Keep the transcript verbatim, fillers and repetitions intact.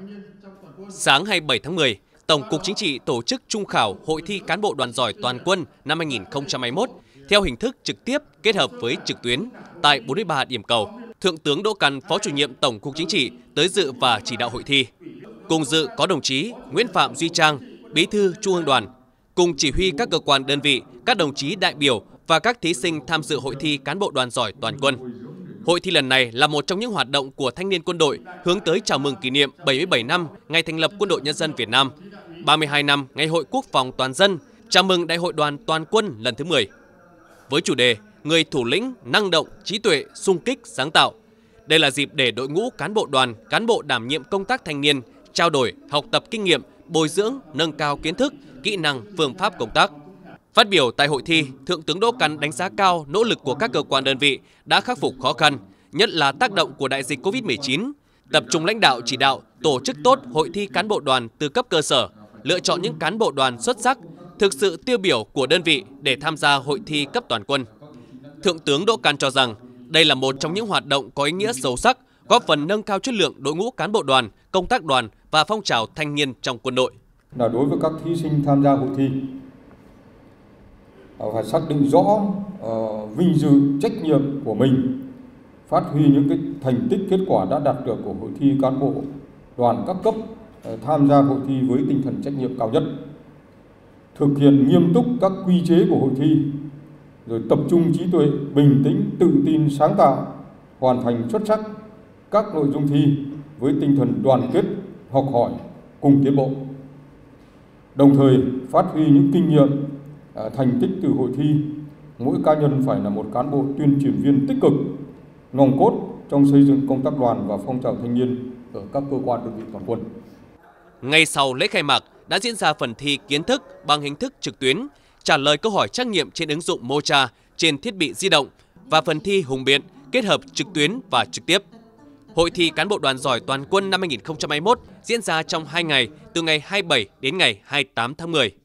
Sáng hai mươi bảy tháng mười, Tổng cục Chính trị tổ chức trung khảo Hội thi cán bộ đoàn giỏi toàn quân năm hai nghìn không trăm hai mươi mốt theo hình thức trực tiếp kết hợp với trực tuyến tại bốn mươi ba điểm cầu. Thượng tướng Đỗ Căn, Phó Chủ nhiệm Tổng cục Chính trị tới dự và chỉ đạo hội thi. Cùng dự có đồng chí Nguyễn Phạm Duy Trang, Bí thư Trung ương Đoàn, cùng chỉ huy các cơ quan đơn vị, các đồng chí đại biểu và các thí sinh tham dự hội thi cán bộ đoàn giỏi toàn quân. Hội thi lần này là một trong những hoạt động của thanh niên quân đội hướng tới chào mừng kỷ niệm bảy mươi bảy năm ngày thành lập Quân đội Nhân dân Việt Nam, ba mươi hai năm Ngày hội Quốc phòng toàn dân, chào mừng Đại hội đoàn toàn quân lần thứ mười. Với chủ đề Người thủ lĩnh, năng động, trí tuệ, xung kích, sáng tạo. Đây là dịp để đội ngũ cán bộ đoàn, cán bộ đảm nhiệm công tác thanh niên, trao đổi, học tập kinh nghiệm, bồi dưỡng, nâng cao kiến thức, kỹ năng, phương pháp công tác. Phát biểu tại hội thi, Thượng tướng Đỗ Căn đánh giá cao nỗ lực của các cơ quan đơn vị đã khắc phục khó khăn, nhất là tác động của đại dịch Covid mười chín, tập trung lãnh đạo chỉ đạo, tổ chức tốt hội thi cán bộ đoàn từ cấp cơ sở, lựa chọn những cán bộ đoàn xuất sắc, thực sự tiêu biểu của đơn vị để tham gia hội thi cấp toàn quân. Thượng tướng Đỗ Căn cho rằng đây là một trong những hoạt động có ý nghĩa sâu sắc, góp phần nâng cao chất lượng đội ngũ cán bộ đoàn, công tác đoàn và phong trào thanh niên trong quân đội. Là đối với các thí sinh tham gia hội thi, phải xác định rõ uh, vinh dự trách nhiệm của mình, phát huy những cái thành tích kết quả đã đạt được của hội thi cán bộ đoàn các cấp uh, tham gia hội thi với tinh thần trách nhiệm cao nhất, thực hiện nghiêm túc các quy chế của hội thi, rồi tập trung trí tuệ, bình tĩnh, tự tin, sáng tạo, hoàn thành xuất sắc các nội dung thi với tinh thần đoàn kết, học hỏi, cùng tiến bộ. Đồng thời phát huy những kinh nghiệm, thành tích từ hội thi, mỗi cá nhân phải là một cán bộ tuyên truyền viên tích cực, nòng cốt trong xây dựng công tác đoàn và phong trào thanh niên ở các cơ quan đơn vị toàn quân. Ngay sau lễ khai mạc đã diễn ra phần thi kiến thức bằng hình thức trực tuyến, trả lời câu hỏi trắc nghiệm trên ứng dụng Mocha trên thiết bị di động và phần thi hùng biện kết hợp trực tuyến và trực tiếp. Hội thi cán bộ đoàn giỏi toàn quân năm hai nghìn không trăm hai mươi mốt diễn ra trong hai ngày, từ ngày hai mươi bảy đến ngày hai mươi tám tháng mười.